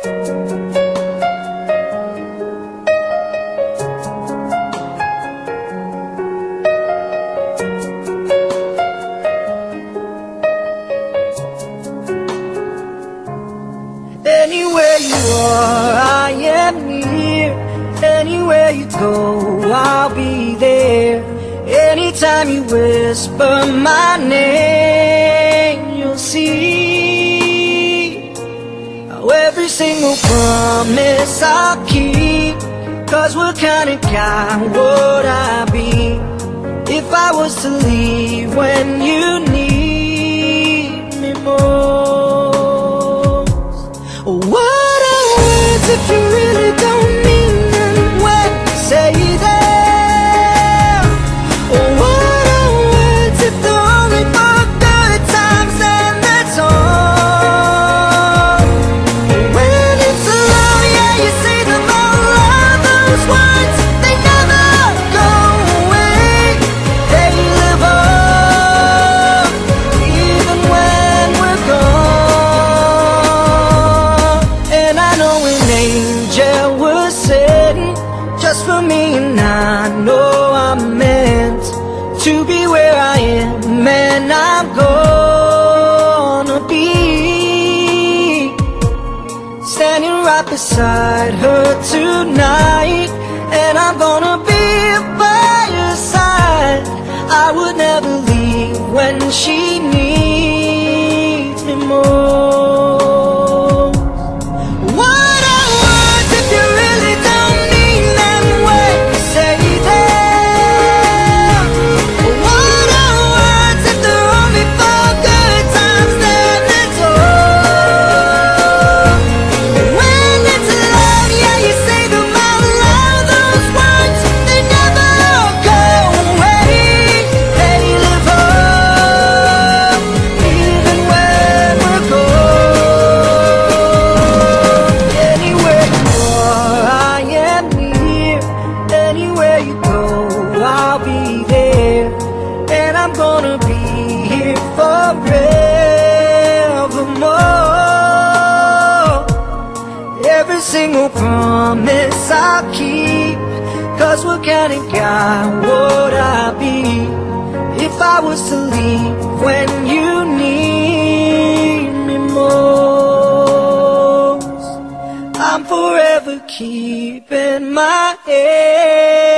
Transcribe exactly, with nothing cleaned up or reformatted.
Anywhere you are, I am near. Anywhere you go, I'll be there. Anytime you whisper my name, you'll see how every single promise I'll keep. 'Cause what kind of guy would I be if I was to leave when you need me most? What are words if you really don't mean them when you say them? What are words if they're only for good times and that's all? When it's alone, yeah, you say them all. All those words, they never go away. They live on even when we're gone. And I know an angel was sent just for me, and I know I'm meant to be where I am, and I'm gonna be standing right beside her tonight, and I'm gonna be by her side. I would never leave when she needs me most. What are words if you really don't mean them when you say them? What are words if they're only for good times, then it's all? When it's love, yeah, you say them out loud. Those words, they never go away. They live on even when we're gone. Anywhere you are, I am near. Anywhere you go, I'll be there. And I'm gonna be here forevermore. Every single promise I'll keep. 'Cause what kind of guy would I be if I was to leave when you need me most? I'm forever keeping my head